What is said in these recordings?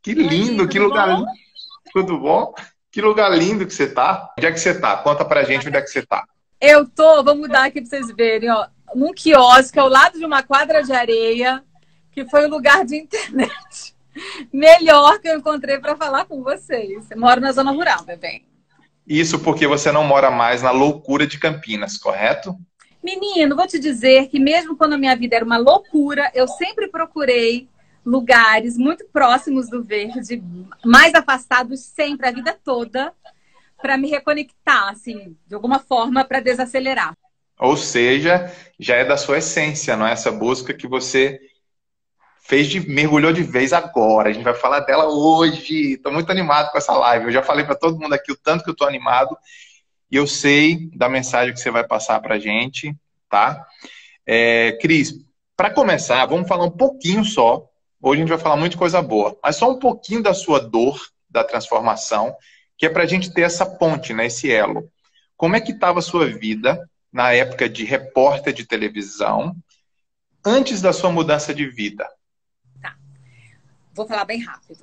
Que Oi, lindo, que tudo lugar bom? lindo. Tudo bom? Que lugar lindo que você tá. Onde é que você tá? Conta pra gente onde é que você tá. Vou mudar aqui para vocês verem, ó, num quiosque ao lado de uma quadra de areia, que foi o lugar de internet melhor que eu encontrei para falar com vocês. Eu moro na zona rural, meu bem. Isso porque você não mora mais na loucura de Campinas, correto? Menino, vou te dizer que mesmo quando a minha vida era uma loucura, eu sempre procurei lugares muito próximos do verde, mais afastados sempre, a vida toda, para me reconectar, assim, de alguma forma, para desacelerar. Ou seja, já é da sua essência, não é? Essa busca que você mergulhou de vez agora. A gente vai falar dela hoje. Estou muito animado com essa live. Eu já falei para todo mundo aqui o tanto que eu estou animado e eu sei da mensagem que você vai passar para a gente, tá? Cris, para começar, vamos falar um pouquinho só. Hoje a gente vai falar muito coisa boa, mas só um pouquinho da sua dor, da transformação, que é para a gente ter essa ponte, né, esse elo. Como é que estava a sua vida na época de repórter de televisão, antes da sua mudança de vida? Tá, vou falar bem rápido.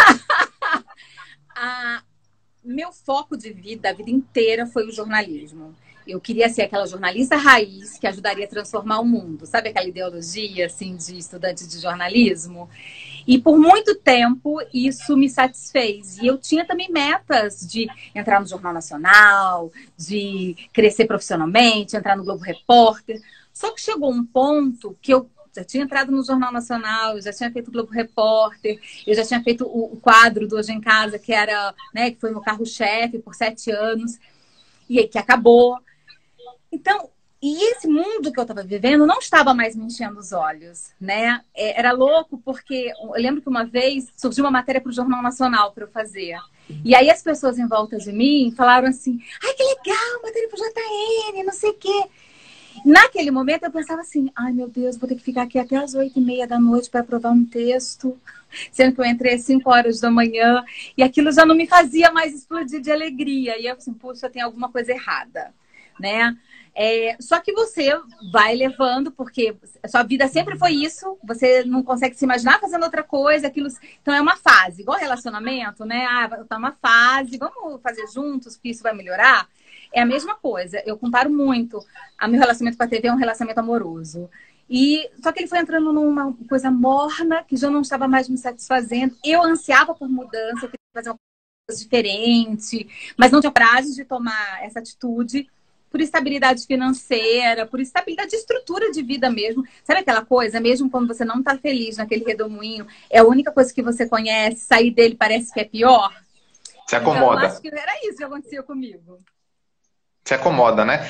a, Meu foco de vida, a vida inteira, foi o jornalismo. Eu queria ser aquela jornalista raiz que ajudaria a transformar o mundo. Sabe aquela ideologia, assim, de estudante de jornalismo? E por muito tempo isso me satisfez. E eu tinha também metas de entrar no Jornal Nacional, de crescer profissionalmente, entrar no Globo Repórter. Só que chegou um ponto que eu já tinha entrado no Jornal Nacional, eu já tinha feito o Globo Repórter, eu já tinha feito o quadro do Hoje em Casa, que era, né, que foi meu carro-chefe por 7 anos, e aí que acabou. Então, e esse mundo que eu estava vivendo não estava mais me enchendo os olhos, né? Era louco porque eu lembro que uma vez surgiu uma matéria para o Jornal Nacional para eu fazer. E aí as pessoas em volta de mim falaram assim: ai, que legal, matéria para o JN, não sei o quê. Naquele momento eu pensava assim: ai meu Deus, vou ter que ficar aqui até as 8h30 da noite para aprovar um texto, sendo que eu entrei às 5 horas da manhã, e aquilo já não me fazia mais explodir de alegria. E eu assim, puxa, tem alguma coisa errada, né? Só que você vai levando, porque a sua vida sempre foi isso, você não consegue se imaginar fazendo outra coisa, aquilo. Então é uma fase, igual relacionamento, né? Ah, tá uma fase, vamos fazer juntos, que isso vai melhorar. É a mesma coisa. Eu comparo muito a meu relacionamento com a TV, é um relacionamento amoroso. Só que ele foi entrando numa coisa morna que já não estava mais me satisfazendo. Eu ansiava por mudança, eu queria fazer uma coisa diferente, mas não tinha coragem de tomar essa atitude por estabilidade financeira, por estabilidade de estrutura de vida mesmo. Sabe aquela coisa, mesmo quando você não está feliz naquele redemoinho, é a única coisa que você conhece, sair dele parece que é pior? Se Então, eu acomoda. acho que era isso que acontecia comigo. Se acomoda, né?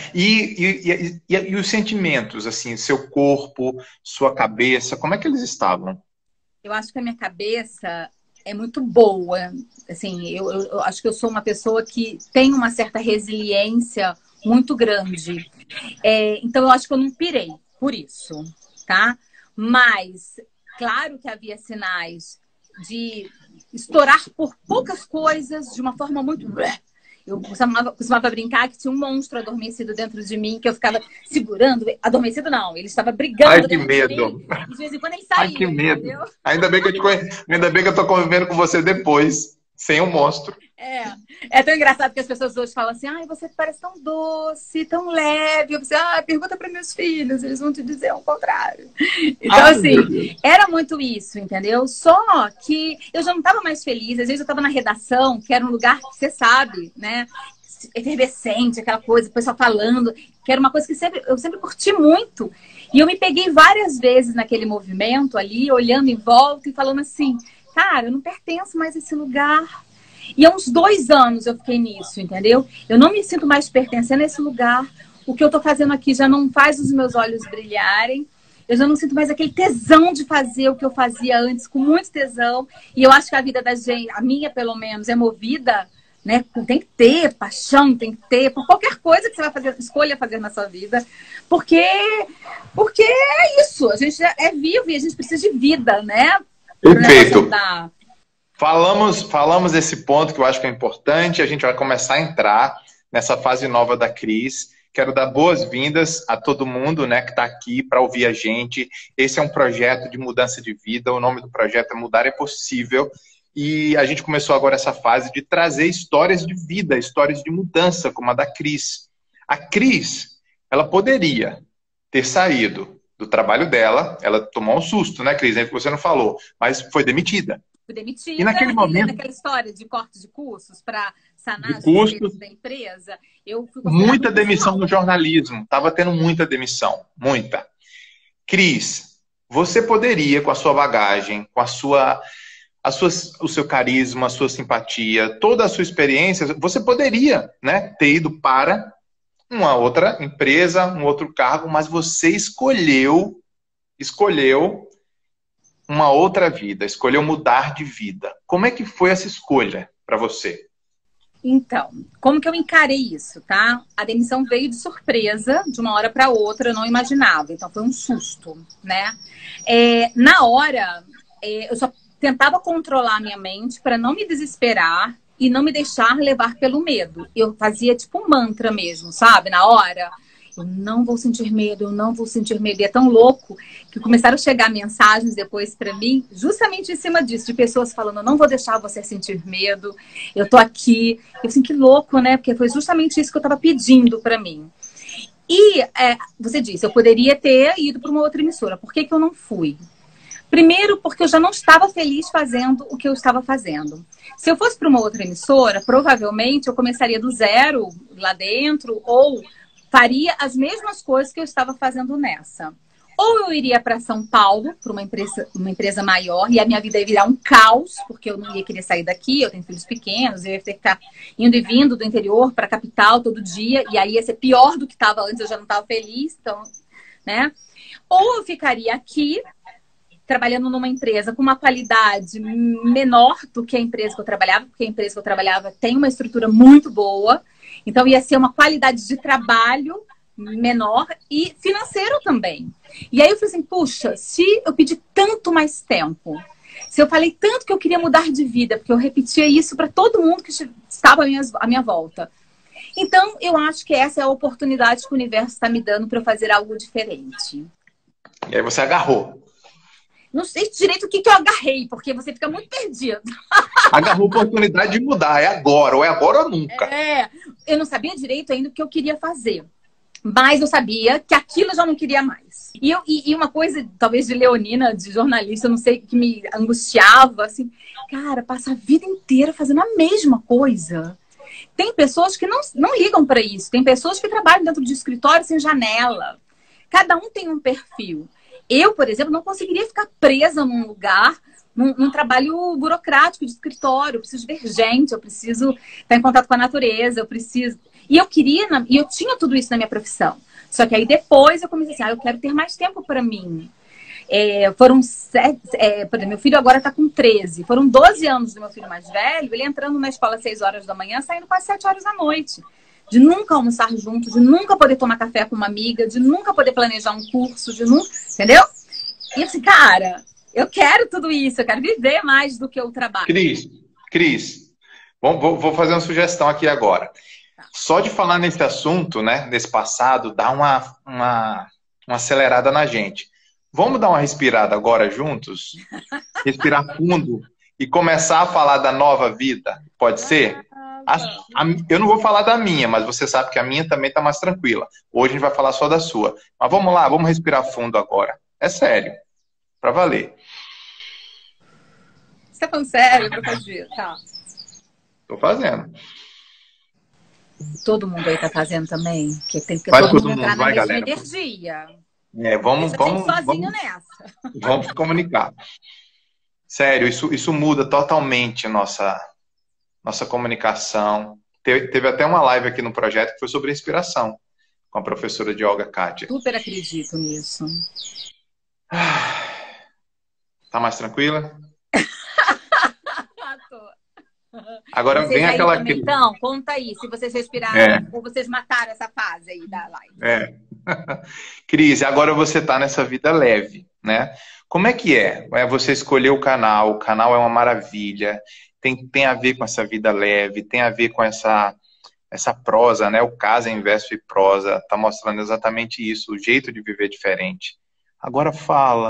E os sentimentos, assim, seu corpo, sua cabeça, como é que eles estavam? Eu acho que a minha cabeça é muito boa. Assim, eu acho que eu sou uma pessoa que tem uma certa resiliência muito grande. Então, eu acho que eu não pirei por isso, tá? Mas, claro que havia sinais de estourar por poucas coisas, de uma forma muito. Eu costumava brincar que tinha um monstro adormecido dentro de mim, que eu ficava segurando. Adormecido não, ele estava Ai, brigando que dentro de medo! mim, e de vez em quando ele Ai, que saía, medo! entendeu? Ainda bem que ainda bem que eu tô convivendo com você depois, sem um monstro. É tão engraçado que as pessoas hoje falam assim: ai, você parece tão doce, tão leve. Eu pensei, pergunta para meus filhos, eles vão te dizer o contrário. Então, Ai, meu assim, Deus. era muito isso, entendeu? Só que eu já não estava mais feliz. Às vezes eu estava na redação, que era um lugar que você sabe, né? Efervescente, aquela coisa, o pessoal falando, que era uma coisa que eu sempre curti muito. E eu me peguei várias vezes naquele movimento ali, olhando em volta e falando assim: cara, eu não pertenço mais a esse lugar. E há uns 2 anos eu fiquei nisso, entendeu? Eu não me sinto mais pertencendo a esse lugar. O que eu tô fazendo aqui já não faz os meus olhos brilharem. Eu já não sinto mais aquele tesão de fazer o que eu fazia antes, com muito tesão. E eu acho que a vida da gente, a minha pelo menos, é movida, né? Tem que ter paixão, tem que ter, por qualquer coisa que você vai fazer, escolha fazer na sua vida. Porque, porque é isso, a gente é vivo e a gente precisa de vida, né? Para o negócio Perfeito. andar. Falamos desse ponto que eu acho que é importante. A gente vai começar a entrar nessa fase nova da Cris. Quero dar boas-vindas a todo mundo, né, que está aqui para ouvir a gente. Esse é um projeto de mudança de vida. O nome do projeto é Mudar é Possível. E a gente começou agora essa fase de trazer histórias de vida, histórias de mudança, como a da Cris. A Cris, ela poderia ter saído do trabalho dela, ela tomou um susto, né, Cris? É que você não falou, mas foi demitida. Fui demitida, E naquele momento, naquela história de corte de custos para sanar de as custos, despesas da empresa, eu fui considerada muita demissão no jornalismo. Estava tendo muita demissão, muita. Cris, você poderia, com a sua bagagem, com o seu carisma, a sua simpatia, toda a sua experiência, você poderia, né, ter ido para uma outra empresa, um outro cargo, mas você escolheu uma outra vida, escolheu mudar de vida. Como é que foi essa escolha para você? Então, como que eu encarei isso, tá? A demissão veio de surpresa, de uma hora para outra, eu não imaginava. Então, foi um susto, né? Na hora, eu só tentava controlar a minha mente para não me desesperar e não me deixar levar pelo medo. Eu fazia tipo um mantra mesmo, sabe? Na hora, eu não vou sentir medo, eu não vou sentir medo. E é tão louco que começaram a chegar mensagens depois para mim, justamente em cima disso, de pessoas falando, eu não vou deixar você sentir medo, eu tô aqui. Eu assim, que louco, né? Porque foi justamente isso que eu tava pedindo para mim. E você disse, eu poderia ter ido para uma outra emissora. Por que que eu não fui? Primeiro, porque eu já não estava feliz fazendo o que eu estava fazendo. Se eu fosse para uma outra emissora, provavelmente eu começaria do zero lá dentro ou faria as mesmas coisas que eu estava fazendo nessa. Ou eu iria para São Paulo, para uma empresa maior, e a minha vida ia virar um caos, porque eu não ia querer sair daqui, eu tenho filhos pequenos, eu ia ter que ficar indo e vindo do interior para a capital todo dia, e aí ia ser pior do que estava antes, eu já não estava feliz, então, né? Ou eu ficaria aqui, trabalhando numa empresa com uma qualidade menor do que a empresa que eu trabalhava, porque a empresa que eu trabalhava tem uma estrutura muito boa, então ia ser uma qualidade de trabalho menor e financeiro também. E aí eu falei assim, puxa, se eu pedir tanto mais tempo, se eu falei tanto que eu queria mudar de vida, porque eu repetia isso para todo mundo que estava à minha volta. Então, eu acho que essa é a oportunidade que o universo está me dando para eu fazer algo diferente. E aí você agarrou. Não sei direito o que eu agarrei, porque você fica muito perdido. Agarrou a oportunidade de mudar. É agora, ou nunca. Eu não sabia direito ainda o que eu queria fazer. Mas eu sabia que aquilo eu já não queria mais. E uma coisa, talvez de leonina, de jornalista, eu não sei, que me angustiava, assim, cara, passa a vida inteira fazendo a mesma coisa. Tem pessoas que não ligam para isso. Tem pessoas que trabalham dentro de escritório sem janela. Cada um tem um perfil. Eu, por exemplo, não conseguiria ficar presa num lugar, num trabalho burocrático de escritório. Eu preciso ver gente, eu preciso estar em contato com a natureza, eu preciso... E eu queria, e eu tinha tudo isso na minha profissão. Só que aí depois eu comecei assim, eu quero ter mais tempo para mim. Foram 7, meu filho agora está com 13. Foram 12 anos do meu filho mais velho, ele entrando na escola às 6 horas da manhã, saindo quase 7 horas da noite. De nunca almoçar junto, de nunca poder tomar café com uma amiga, de nunca poder planejar um curso, de nunca... Entendeu? E eu assim, cara, eu quero tudo isso, eu quero viver mais do que o trabalho. Cris, vou fazer uma sugestão aqui agora. Só de falar nesse assunto, né, nesse passado, dá uma acelerada na gente. Vamos dar uma respirada agora juntos? Respirar fundo e começar a falar da nova vida? Pode ser? Eu não vou falar da minha, mas você sabe que a minha também está mais tranquila. Hoje a gente vai falar só da sua. Mas vamos lá, vamos respirar fundo agora. É sério. Pra valer. Você tá falando sério pra fazer? Tá. Tô fazendo. Todo mundo aí tá fazendo também? Que tem que Vai todo mundo entrar na mesma galera. energia. Vamos nessa. Vamos comunicar. Sério, isso muda totalmente a nossa comunicação. Teve até uma live aqui no projeto que foi sobre respiração, com a professora de yoga, Kátia. Super acredito nisso. Tá mais tranquila? Tô. Agora vocês vem aquela... Também, então, conta aí, se vocês respiraram ou vocês mataram essa fase aí da live. Cris, agora você tá nessa vida leve, né? Como é que é? Você escolheu o canal é uma maravilha, tem a ver com essa vida leve, tem a ver com essa prosa, né? O Casa, Inverso e Prosa, tá mostrando exatamente isso, o jeito de viver diferente. Agora fala,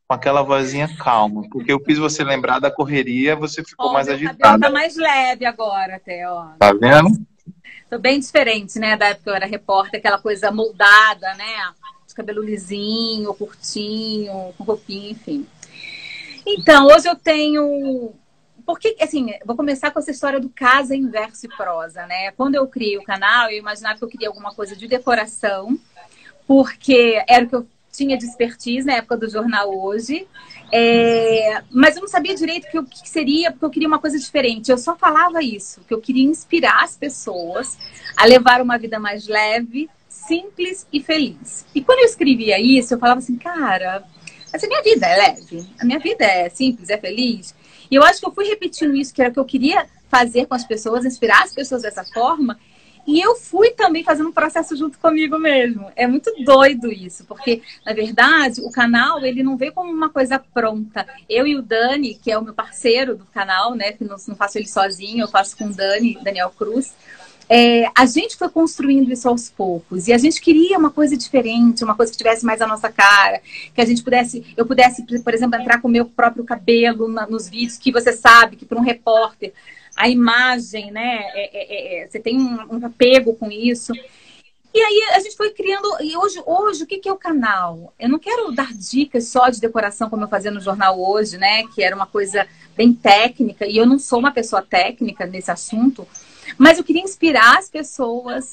com aquela vozinha calma, porque eu fiz você lembrar da correria, você ficou Ó, mais meu cabelo tá agitada. mais leve agora até, ó. Tá vendo? Tô bem diferente, né, da época que eu era repórter, aquela coisa moldada, né? De cabelo lisinho, curtinho, com roupinha, enfim. Então, hoje eu tenho... Porque, assim, vou começar com essa história do casa em verso e prosa, né? Quando eu criei o canal, eu imaginava que eu queria alguma coisa de decoração, porque era o que eu tinha de expertise na época do jornal Hoje. Mas eu não sabia direito o que seria, porque eu queria uma coisa diferente. Eu só falava isso, que eu queria inspirar as pessoas a levar uma vida mais leve, simples e feliz. E quando eu escrevia isso, eu falava assim, cara, mas a minha vida é leve, a minha vida é simples, é feliz. E eu acho que eu fui repetindo isso, que era o que eu queria fazer com as pessoas, inspirar as pessoas dessa forma. E eu fui também fazendo um processo junto comigo mesmo. É muito doido isso, porque, na verdade, o canal, ele não veio como uma coisa pronta. Eu e o Dani, que é o meu parceiro do canal, né, que não faço ele sozinho, eu faço com o Dani, Daniel Cruz, a gente foi construindo isso aos poucos. E a gente queria uma coisa diferente, uma coisa que tivesse mais a nossa cara, que a gente eu pudesse, por exemplo, entrar com o meu próprio cabelo nos vídeos, que você sabe que para um repórter a imagem, né? Você tem um apego com isso. E aí a gente foi criando. E hoje o que é o canal? Eu não quero dar dicas só de decoração, como eu fazia no jornal Hoje, né? Que era uma coisa bem técnica, e eu não sou uma pessoa técnica nesse assunto, mas eu queria inspirar as pessoas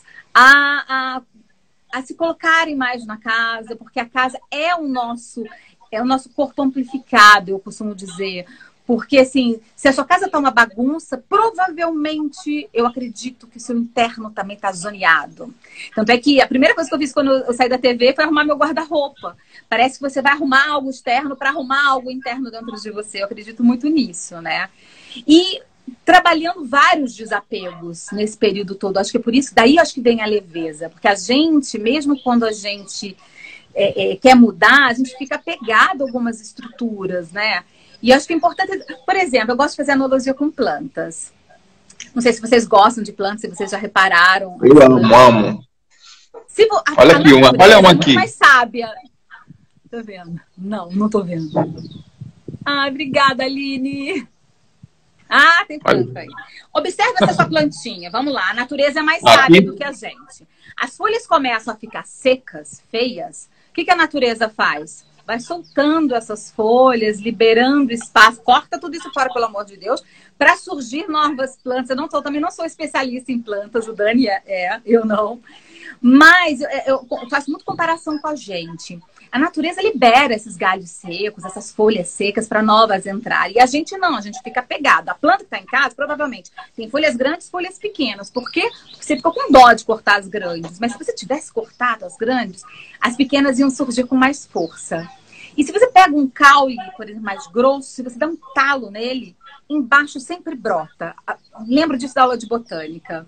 a se colocarem mais na casa, porque a casa é o nosso corpo amplificado, eu costumo dizer. Porque, assim, se a sua casa tá uma bagunça, provavelmente eu acredito que o seu interno também tá zoneado. Tanto é que a primeira coisa que eu fiz quando eu saí da TV foi arrumar meu guarda-roupa. Parece que você vai arrumar algo externo para arrumar algo interno dentro de você. Eu acredito muito nisso, né? E trabalhando vários desapegos nesse período todo. Acho que é por isso, daí acho que vem a leveza. Porque a gente, mesmo quando a gente quer mudar, a gente fica apegado a algumas estruturas, né? E acho que é importante, por exemplo, eu gosto de fazer analogia com plantas. Não sei se vocês gostam de plantas, se vocês já repararam. Eu amo. Olha aqui uma, olha uma é aqui. muito mais sábia. Tá vendo? Não tô vendo. Ah, obrigada, Aline. Ah, tem planta aí. Observe essa sua plantinha. Vamos lá. A natureza é mais sábia do que a gente. As folhas começam a ficar secas, feias. O que a natureza faz? Vai soltando essas folhas, liberando espaço, corta tudo isso fora, pelo amor de Deus, para surgir novas plantas. Também não sou especialista em plantas, o Dani eu não. Mas eu faço muito comparação com a gente. A natureza libera esses galhos secos, essas folhas secas para novas entrarem. E a gente não, a gente fica pegado. A planta que está em casa, provavelmente, tem folhas grandes, folhas pequenas. Por quê? Porque você ficou com dó de cortar as grandes. Mas se você tivesse cortado as grandes, as pequenas iam surgir com mais força. E se você pega um caule, por exemplo, mais grosso, se você dá um talo nele, embaixo sempre brota. Lembro disso da aula de botânica.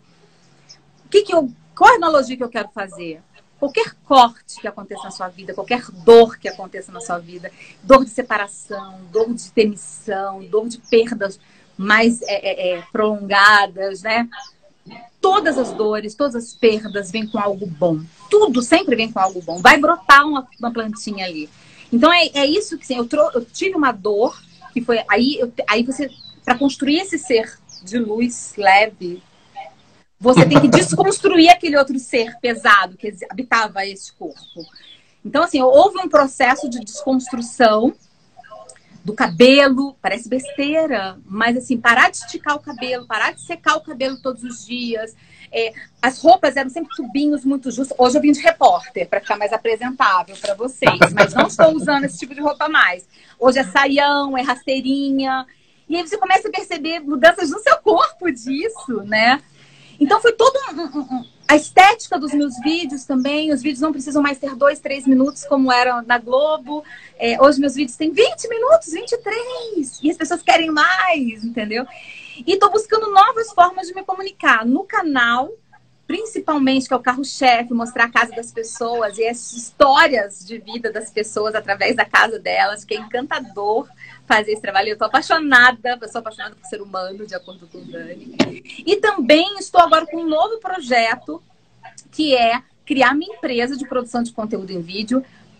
Qual a analogia que eu quero fazer? Qualquer corte que aconteça na sua vida, qualquer dor que aconteça na sua vida, dor de separação, dor de demissão, dor de perdas mais prolongadas, né? Todas as dores, todas as perdas vêm com algo bom. Tudo sempre vem com algo bom. Vai brotar uma plantinha ali. Então é isso que assim, eu tive uma dor que foi aí você, para construir esse ser de luz leve, você tem que desconstruir aquele outro ser pesado que habitava esse corpo. Então, assim, houve um processo de desconstrução do cabelo, parece besteira, mas assim, parar de esticar o cabelo, parar de secar o cabelo todos os dias. As roupas eram sempre tubinhos muito justos. Hoje eu vim de repórter para ficar mais apresentável para vocês, mas não estou usando esse tipo de roupa mais. Hoje é saião, é rasteirinha. E aí você começa a perceber mudanças no seu corpo disso, né? Então foi todo a estética dos meus vídeos também. Os vídeos não precisam mais ter 2, 3 minutos como era na Globo. Hoje meus vídeos têm 20 minutos, 23. E as pessoas querem mais, entendeu? E estou buscando novas formas de me comunicar no canal, principalmente, que é o carro-chefe, mostrar a casa das pessoas e as histórias de vida das pessoas através da casa delas, que é encantador fazer esse trabalho. Eu sou apaixonada por ser humano, de acordo com o Dani. E também estou agora com um novo projeto, que é criar minha empresa de produção de conteúdo em vídeo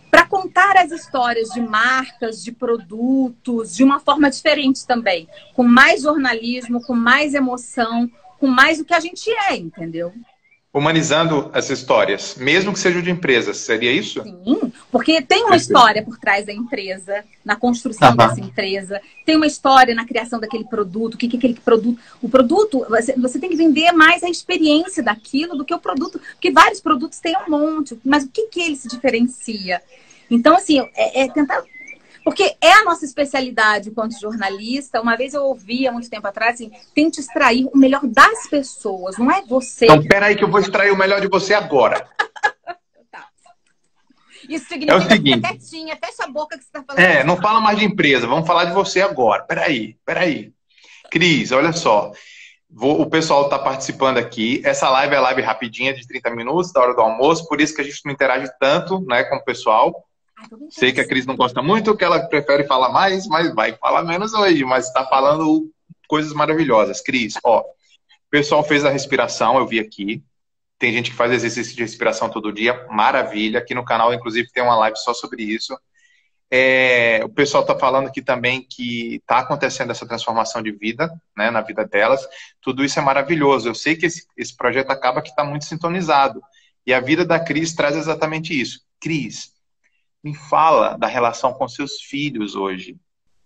para contar as histórias de marcas, de produtos, de uma forma diferente também. Com mais jornalismo, com mais emoção, com mais o que a gente é, entendeu? Humanizando as histórias, mesmo que seja de empresas, seria isso? Sim, porque tem uma história por trás da empresa, na construção dessa empresa, tem uma história na criação daquele produto, o que é aquele produto. O produto, você tem que vender mais a experiência daquilo do que o produto, porque vários produtos têm um monte, mas o que ele se diferencia? Então, assim, tentar... Porque é a nossa especialidade enquanto jornalista. Uma vez eu ouvi, há muito tempo atrás, assim, tente extrair o melhor das pessoas, não é você. Então, peraí que eu vou extrair o melhor de você agora. Tá. Isso significa o seguinte, ficar quietinha, fecha a boca que você está falando. Não fala mais de empresa, vamos falar de você agora. Peraí. Cris, olha só. O pessoal está participando aqui. Essa live é live rapidinha, de 30 minutos, da hora do almoço, por isso que a gente não interage tanto, né, com o pessoal. Sei que a Cris não gosta muito, que ela prefere falar mais, mas vai falar menos hoje, mas está falando coisas maravilhosas. Cris, ó, o pessoal fez a respiração, eu vi aqui. Tem gente que faz exercício de respiração todo dia, maravilha. Aqui no canal, inclusive, tem uma live só sobre isso. O pessoal está falando aqui também que está acontecendo essa transformação de vida, né, na vida delas. Tudo isso é maravilhoso. Eu sei que esse projeto acaba que está muito sintonizado. E a vida da Cris traz exatamente isso. Cris, me fala da relação com seus filhos hoje.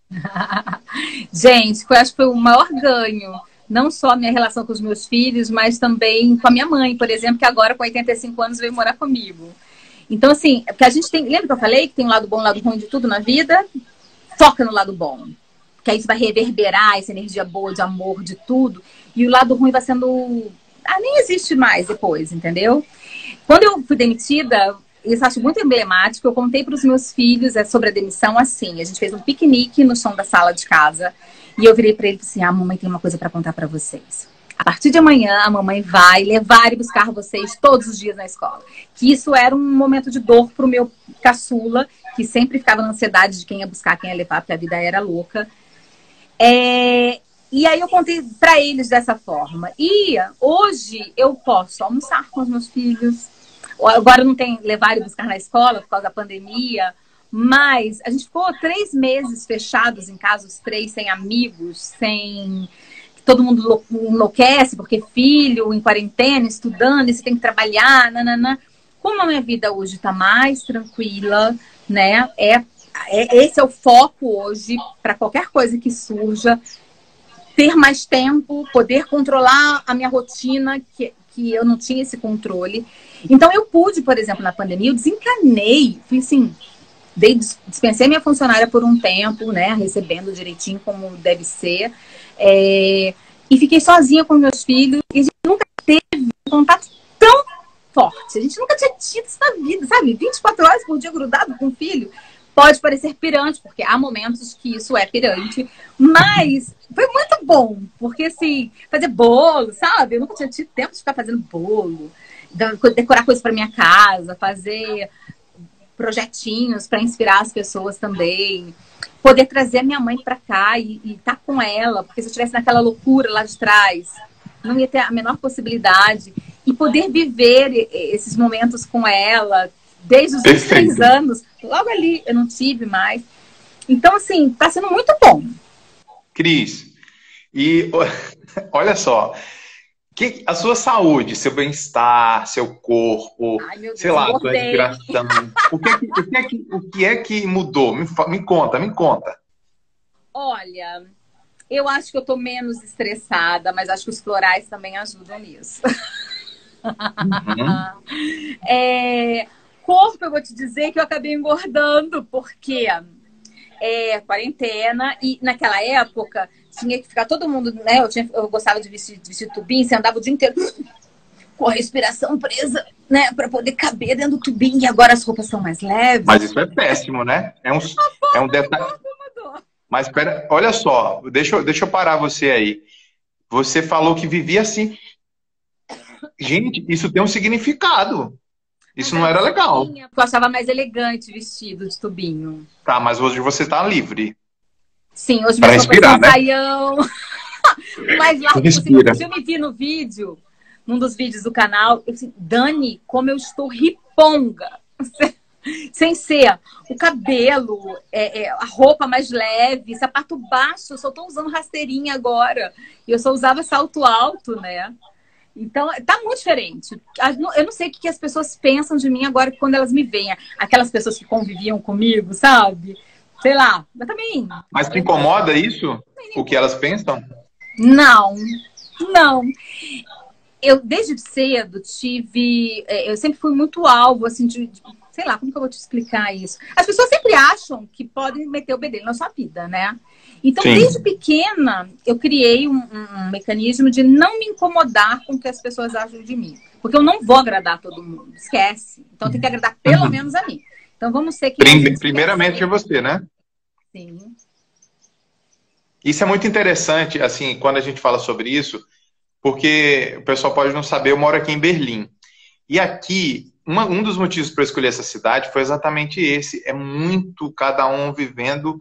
Gente, acho que foi o maior ganho. Não só a minha relação com os meus filhos, mas também com a minha mãe, por exemplo, que agora com 85 anos veio morar comigo. Então, assim, porque a gente tem... Lembra que eu falei que tem um lado bom e um lado ruim de tudo na vida? Foca no lado bom. Que aí isso vai reverberar essa energia boa de amor, de tudo. E o lado ruim vai sendo... nem existe mais depois, entendeu? Quando eu fui demitida... Isso eu acho muito emblemático. Eu contei para os meus filhos sobre a demissão assim. A gente fez um piquenique no chão da sala de casa. E eu virei para eles assim: a mamãe tem uma coisa para contar para vocês. A partir de amanhã, a mamãe vai levar e buscar vocês todos os dias na escola. Que isso era um momento de dor para o meu caçula, que sempre ficava na ansiedade de quem ia buscar, quem ia levar, porque a vida era louca. E aí eu contei para eles dessa forma. E hoje eu posso almoçar com os meus filhos. Agora não tem levar e buscar na escola por causa da pandemia, mas a gente ficou 3 meses fechados em casa, os 3, sem amigos, sem... Todo mundo enlouquece porque filho em quarentena, estudando, e você tem que trabalhar, nananã. Como a minha vida hoje está mais tranquila, né? Esse é o foco hoje para qualquer coisa que surja. Ter mais tempo, poder controlar a minha rotina, que eu não tinha esse controle. Então eu pude, por exemplo, na pandemia, eu desencanei, fui assim, dispensei minha funcionária por um tempo, né, recebendo direitinho como deve ser, e fiquei sozinha com meus filhos, e a gente nunca teve um contato tão forte, a gente nunca tinha tido isso na vida, sabe, 24 horas por dia grudado com o filho. Pode parecer pirante, porque há momentos que isso é pirante, mas foi muito bom, porque assim, fazer bolo, sabe, eu nunca tinha tido tempo de ficar fazendo bolo, decorar coisas para minha casa, fazer projetinhos para inspirar as pessoas também, poder trazer a minha mãe para cá e estar com ela, porque se eu estivesse naquela loucura lá de trás, não ia ter a menor possibilidade, e poder viver esses momentos com ela desde os 23 anos, logo ali eu não tive mais. Então, assim, está sendo muito bom. Cris, e olha só, a sua saúde, seu bem-estar, seu corpo, sei lá, sua respiração, o que é que mudou? Me conta. Olha, eu acho que eu tô menos estressada, mas acho que os florais também ajudam nisso. Corpo, eu vou te dizer que eu acabei engordando, porque quarentena, e naquela época tinha que ficar todo mundo, né? Eu gostava de vestir tubinho, você andava o dia inteiro com a respiração presa, né? Pra poder caber dentro do tubinho, e agora as roupas são mais leves. Mas isso é péssimo, né? É um detalhe. Mas espera, olha só, deixa eu parar você aí. Você falou que vivia assim. Gente, isso tem um significado. Isso não era legal. Eu achava mais elegante vestido de tubinho. Tá, mas hoje você tá livre. Sim, hoje minhas roupas são saião. Mas lá, eu me vi no vídeo, num dos vídeos do canal, eu disse, Dani, como eu estou riponga. Sem ser o cabelo, a roupa mais leve, sapato baixo. Eu só tô usando rasteirinha agora. E eu só usava salto alto, né? Então, tá muito diferente. Eu não sei o que as pessoas pensam de mim agora quando elas me veem. Aquelas pessoas que conviviam comigo, sabe? Sei lá, mas também... Mas te incomoda isso? O que elas pensam? Não, não. Eu, desde cedo, tive... Eu sempre fui muito alvo, assim, sei lá, como que eu vou te explicar isso? As pessoas sempre acham que podem meter o bedelho na sua vida, né? Então, Sim. desde pequena, eu criei um mecanismo de não me incomodar com o que as pessoas acham de mim. Porque eu não vou agradar todo mundo, esquece. Então, tem que agradar pelo menos a mim. Então, vamos ser quem a gente Primeiramente é você, né? Sim. Isso é muito interessante, assim, quando a gente fala sobre isso, porque o pessoal pode não saber, eu moro aqui em Berlim. E aqui, um dos motivos para eu escolher essa cidade foi exatamente esse. É muito cada um vivendo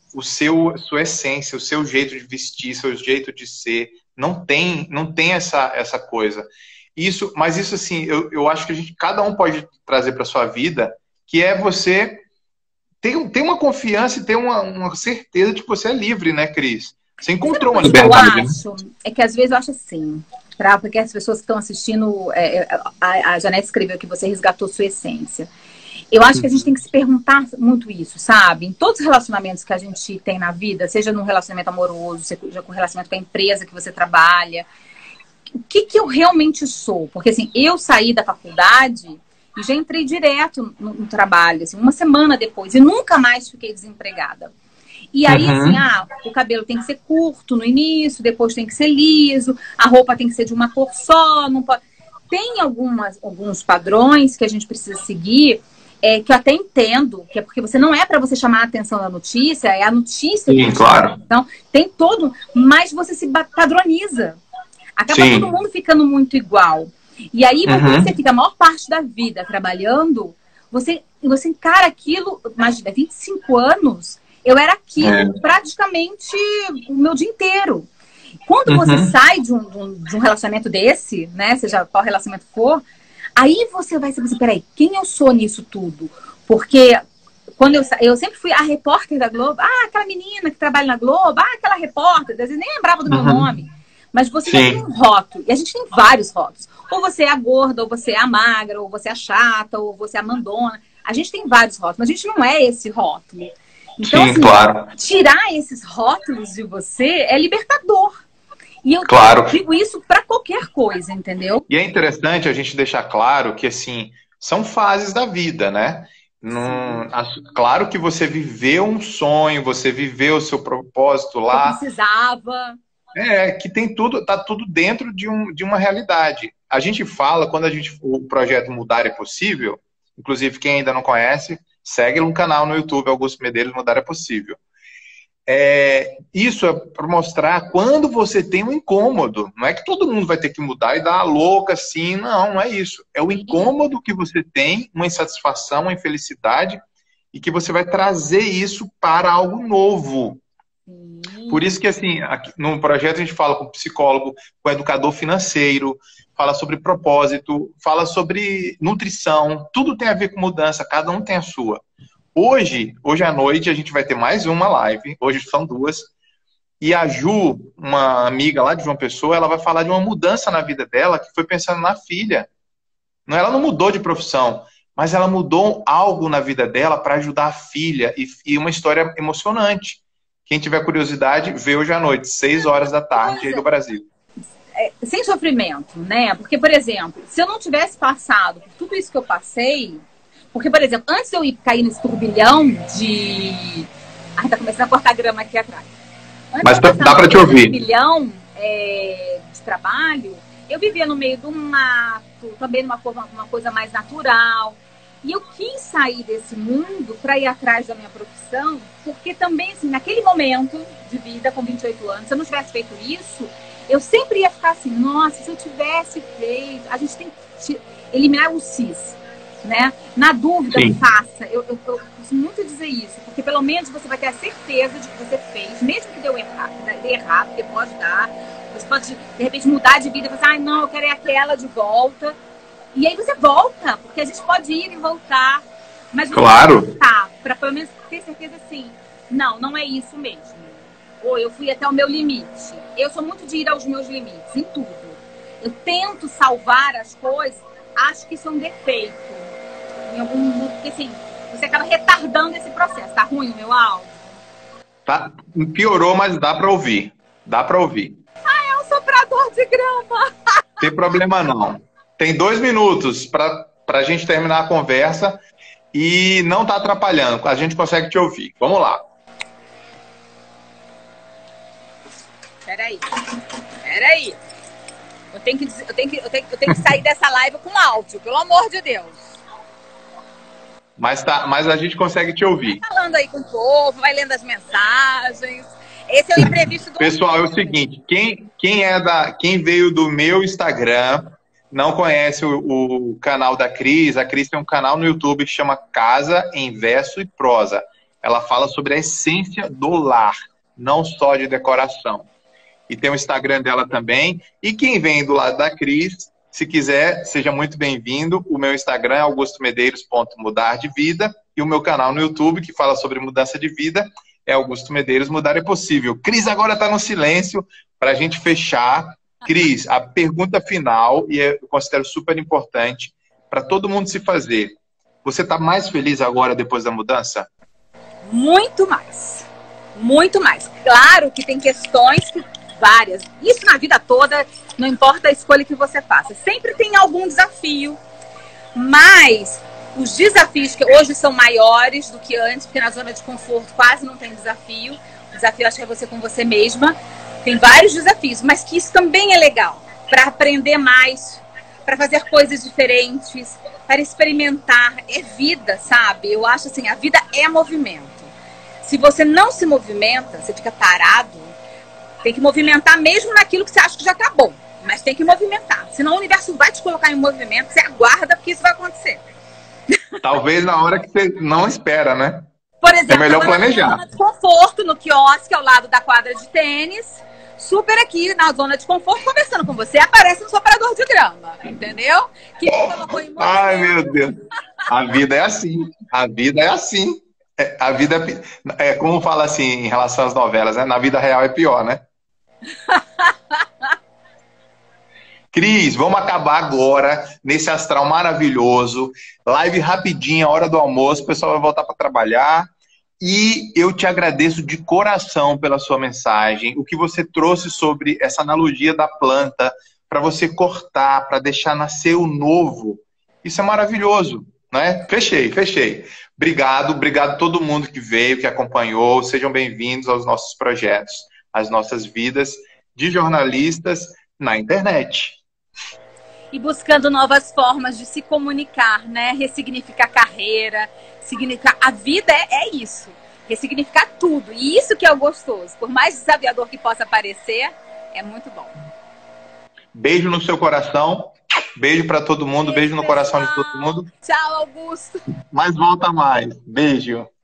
sua essência, o seu jeito de vestir, seu jeito de ser. Não tem essa coisa. Mas isso, assim, eu acho que cada um pode trazer para sua vida, que é você ter uma confiança e ter uma certeza de que você é livre, né, Cris? Você encontrou uma liberdade. Eu acho, é que às vezes eu acho assim, porque as pessoas que estão assistindo, a Janete escreveu que você resgatou sua essência. Eu acho que a gente tem que se perguntar muito isso, sabe? Em todos os relacionamentos que a gente tem na vida, seja num relacionamento amoroso, seja com relacionamento com a empresa que você trabalha, o que eu realmente sou? Porque assim, eu saí da faculdade e já entrei direto no trabalho, assim, uma semana depois, e nunca mais fiquei desempregada. E aí, assim, o cabelo tem que ser curto no início, depois tem que ser liso, a roupa tem que ser de uma cor só, não pode... Tem alguns padrões que a gente precisa seguir, que eu até entendo, que é porque não é para você chamar a atenção da notícia, é a notícia. Sim, claro. Então, tem todo, mas você se padroniza. Acaba todo mundo ficando muito igual. E aí, quando você fica a maior parte da vida trabalhando, você encara aquilo, imagina, 25 anos, eu era aquilo praticamente o meu dia inteiro. Quando você sai de um relacionamento desse, né, seja qual relacionamento for, aí você vai saber, peraí, quem eu sou nisso tudo? Porque quando eu sempre fui a repórter da Globo, aquela menina que trabalha na Globo, aquela repórter, às vezes nem lembrava do meu nome. Mas você já tem um rótulo, e a gente tem vários rótulos. Ou você é a gorda, ou você é a magra, ou você é a chata, ou você é a mandona. A gente tem vários rótulos, mas a gente não é esse rótulo. Então, sim, assim, claro. Tirar esses rótulos de você é libertador. E eu digo isso para qualquer coisa, entendeu? E é interessante a gente deixar claro que, assim, são fases da vida, né? Claro que você viveu um sonho, você viveu o seu propósito lá. Eu precisava. Que tem tudo, tá tudo dentro de uma realidade. A gente fala, quando o projeto Mudar é Possível, inclusive quem ainda não conhece, segue um canal no YouTube, Augusto Medeiros, Mudar é Possível. Isso é para mostrar quando você tem um incômodo. Não é que todo mundo vai ter que mudar e dar uma louca assim, não é isso. É o incômodo que você tem, uma insatisfação, uma infelicidade, e que você vai trazer isso para algo novo. Por isso que, assim, aqui, no projeto a gente fala com psicólogo, com educador financeiro, fala sobre propósito, fala sobre nutrição, tudo tem a ver com mudança, cada um tem a sua. Hoje à noite, a gente vai ter mais uma live, hoje são 2, e a Ju, uma amiga lá de João Pessoa, ela vai falar de uma mudança na vida dela, que foi pensando na filha. Ela não mudou de profissão, mas ela mudou algo na vida dela para ajudar a filha, e uma história emocionante. Quem tiver curiosidade, vê hoje à noite, 6 horas da tarde aí do Brasil. Sem sofrimento, né? Porque, por exemplo, se eu não tivesse passado por tudo isso que eu passei... Porque, por exemplo, antes de eu cair nesse turbilhão de... tá começando a cortar grama aqui atrás. Mas dá para te ouvir. Turbilhão de trabalho, eu vivia no meio do mato, também numa coisa mais natural. E eu quis sair desse mundo para ir atrás da minha profissão, porque também, assim, naquele momento de vida, com 28 anos, se eu não tivesse feito isso, eu sempre ia ficar assim, nossa, se eu tivesse feito... A gente tem que eliminar o cis, né? Na dúvida, faça. Eu preciso muito dizer isso, porque pelo menos você vai ter a certeza de que você fez, mesmo que dê errado, porque pode dar. Você pode, de repente, mudar de vida e falar, não, eu quero aquela de volta. E aí você volta, porque a gente pode ir e voltar. Mas não Claro. tá, para pelo menos ter certeza assim, não é isso mesmo. Ou eu fui até o meu limite. Eu sou muito de ir aos meus limites, em tudo. Eu tento salvar as coisas, acho que isso é um defeito. Em algum, porque assim, você acaba retardando esse processo. Tá ruim o meu áudio? Tá, piorou, mas dá para ouvir. Dá para ouvir. É um soprador de grama. Não tem problema não. Tem 2 minutos para a gente terminar a conversa e não tá atrapalhando. A gente consegue te ouvir. Vamos lá. Peraí. Eu tenho que sair dessa live com áudio, pelo amor de Deus. Mas a gente consegue te ouvir. Falando aí com o povo, vai lendo as mensagens. Esse é o imprevisto do... Pessoal, é o seguinte, quem veio do meu Instagram não conhece o canal da Cris. A Cris tem um canal no YouTube que chama Casa em Verso e Prosa. Ela fala sobre a essência do lar, não só de decoração. E tem o Instagram dela também. E quem vem do lado da Cris, se quiser, seja muito bem-vindo. O meu Instagram é augustomedeiros.mudardevidda e o meu canal no YouTube, que fala sobre mudança de vida, é Augusto Medeiros Mudar é Possível. Cris agora está no silêncio para a gente fechar. Cris, a pergunta final, e eu considero super importante para todo mundo se fazer. Você está mais feliz agora depois da mudança? Muito mais. Muito mais. Claro que tem questões que várias. Isso na vida toda, não importa a escolha que você faça. Sempre tem algum desafio, mas os desafios que hoje são maiores do que antes, porque na zona de conforto quase não tem desafio. O desafio acho que é você com você mesma. Tem vários desafios, mas que isso também é legal para aprender mais, para fazer coisas diferentes, para experimentar. É vida, sabe? Eu acho assim, a vida é movimento. Se você não se movimenta, você fica parado, tem que movimentar mesmo naquilo que você acha que já tá bom. Mas tem que movimentar. Senão o universo vai te colocar em movimento, você aguarda porque isso vai acontecer. Talvez na hora que você não espera, né? Por exemplo, é melhor planejar. Na zona de conforto, no quiosque, ao lado da quadra de tênis, super aqui na zona de conforto, conversando com você, aparece um soprador de grama, entendeu? Que me colocou em movimento. Ai, meu Deus. A vida é assim. A vida é assim. A vida é como fala assim em relação às novelas, né? Na vida real é pior, né? Cris, vamos acabar agora nesse astral maravilhoso. Live rapidinha, hora do almoço, o pessoal vai voltar para trabalhar. E eu te agradeço de coração pela sua mensagem, o que você trouxe sobre essa analogia da planta, para você cortar, para deixar nascer o novo. Isso é maravilhoso, né? Fechei. Obrigado a todo mundo que veio, que acompanhou. Sejam bem-vindos aos nossos projetos, às nossas vidas de jornalistas na internet. E buscando novas formas de se comunicar, né? Ressignificar carreira, significar... A vida é isso. Ressignificar tudo. E isso que é o gostoso. Por mais desafiador que possa parecer, é muito bom. Beijo no seu coração. Beijo para todo mundo. Beijo no coração de todo mundo. Tchau, Augusto. Mas volta mais. Beijo.